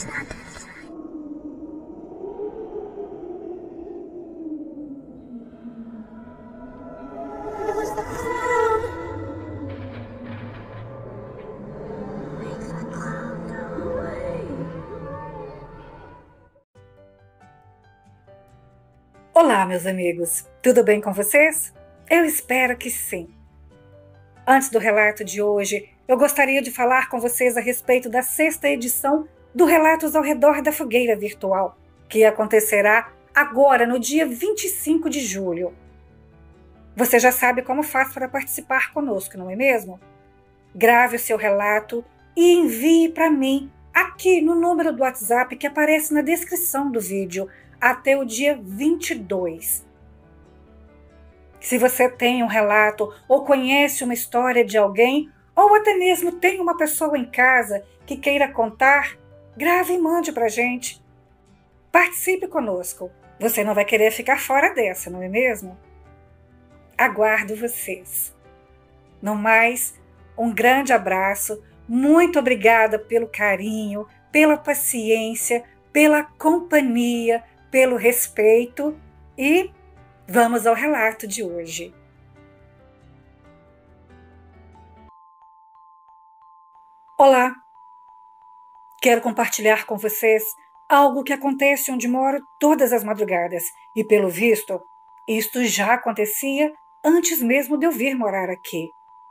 Olá, meus amigos, tudo bem com vocês? Eu espero que sim. Antes do relato de hoje, eu gostaria de falar com vocês a respeito da 6ª edição do Relatos ao Redor da Fogueira Virtual, que acontecerá agora no dia 25 de julho. Você já sabe como faz para participar conosco, não é mesmo? Grave o seu relato e envie para mim aqui no número do WhatsApp que aparece na descrição do vídeo até o dia 22. Se você tem um relato ou conhece uma história de alguém, ou até mesmo tem uma pessoa em casa que queira contar, grave e mande para a gente. Participe conosco. Você não vai querer ficar fora dessa, não é mesmo? Aguardo vocês. No mais, um grande abraço. Muito obrigada pelo carinho, pela paciência, pela companhia, pelo respeito e vamos ao relato de hoje. Olá! Quero compartilhar com vocês algo que acontece onde moro todas as madrugadas e, pelo visto, isto já acontecia antes mesmo de eu vir morar aqui.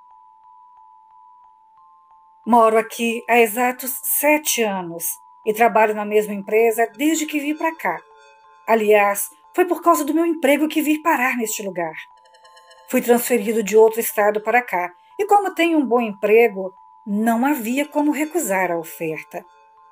Moro aqui há exatos 7 anos e trabalho na mesma empresa desde que vim para cá. Aliás, foi por causa do meu emprego que vim parar neste lugar. Fui transferido de outro estado para cá e, como tenho um bom emprego, não havia como recusar a oferta.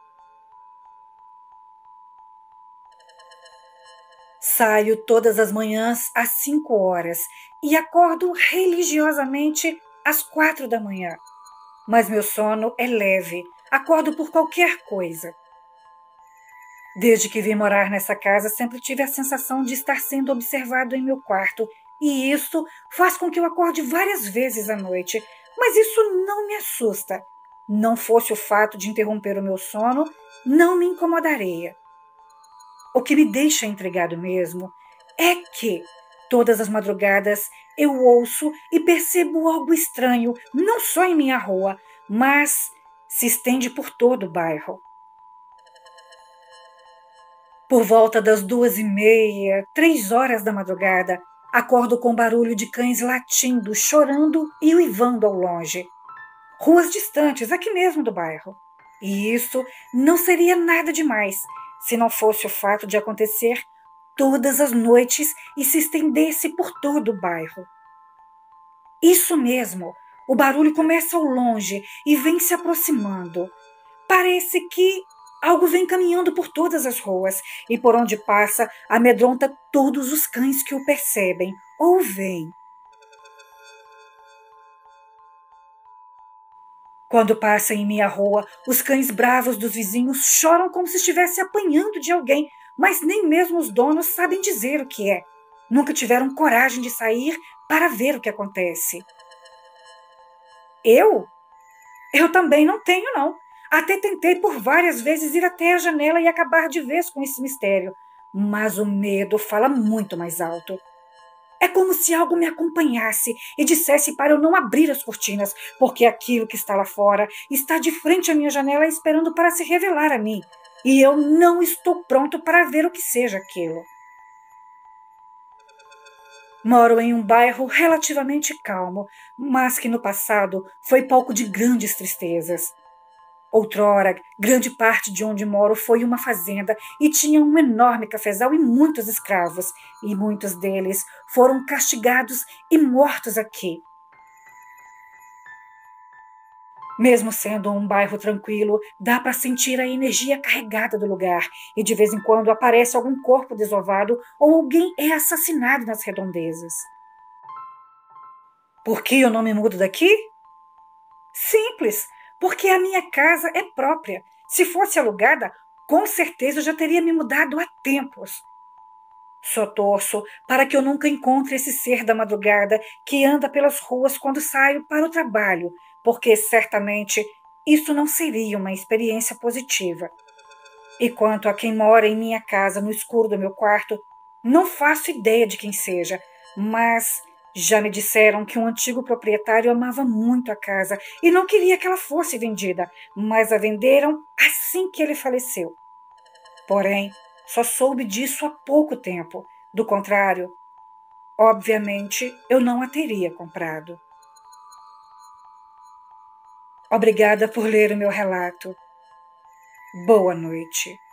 Saio todas as manhãs às 5 horas e acordo religiosamente às 4 da manhã. Mas meu sono é leve, acordo por qualquer coisa. Desde que vim morar nessa casa, sempre tive a sensação de estar sendo observado em meu quarto, e isso faz com que eu acorde várias vezes à noite, mas isso não me assusta. Não fosse o fato de interromper o meu sono, não me incomodaria. O que me deixa intrigado mesmo é que, todas as madrugadas, eu ouço e percebo algo estranho, não só em minha rua, mas se estende por todo o bairro. Por volta das 2h30, 3 horas da madrugada, acordo com barulho de cães latindo, chorando e uivando ao longe. Ruas distantes, aqui mesmo do bairro. E isso não seria nada demais, se não fosse o fato de acontecer todas as noites e se estendesse por todo o bairro. Isso mesmo, o barulho começa ao longe e vem se aproximando. Parece que algo vem caminhando por todas as ruas e por onde passa amedronta todos os cães que o percebem ou veem. Quando passa em minha rua, os cães bravos dos vizinhos choram como se estivesse apanhando de alguém, mas nem mesmo os donos sabem dizer o que é. Nunca tiveram coragem de sair para ver o que acontece. Eu também não tenho, não. Até tentei por várias vezes ir até a janela e acabar de vez com esse mistério, mas o medo fala muito mais alto. É como se algo me acompanhasse e dissesse para eu não abrir as cortinas, porque aquilo que está lá fora está de frente à minha janela esperando para se revelar a mim, e eu não estou pronto para ver o que seja aquilo. Moro em um bairro relativamente calmo, mas que no passado foi palco de grandes tristezas. Outrora, grande parte de onde moro foi uma fazenda e tinha um enorme cafezal e muitos escravos, e muitos deles foram castigados e mortos aqui. Mesmo sendo um bairro tranquilo, dá para sentir a energia carregada do lugar, e de vez em quando aparece algum corpo desovado ou alguém é assassinado nas redondezas. Por que eu não me mudo daqui? Simples, porque a minha casa é própria. Se fosse alugada, com certeza eu já teria me mudado há tempos. Só torço para que eu nunca encontre esse ser da madrugada que anda pelas ruas quando saio para o trabalho, porque certamente isso não seria uma experiência positiva. E quanto a quem mora em minha casa, no escuro do meu quarto, não faço ideia de quem seja, mas já me disseram que um antigo proprietário amava muito a casa e não queria que ela fosse vendida, mas a venderam assim que ele faleceu. Porém, só soube disso há pouco tempo. Do contrário, obviamente, eu não a teria comprado. Obrigada por ler o meu relato. Boa noite.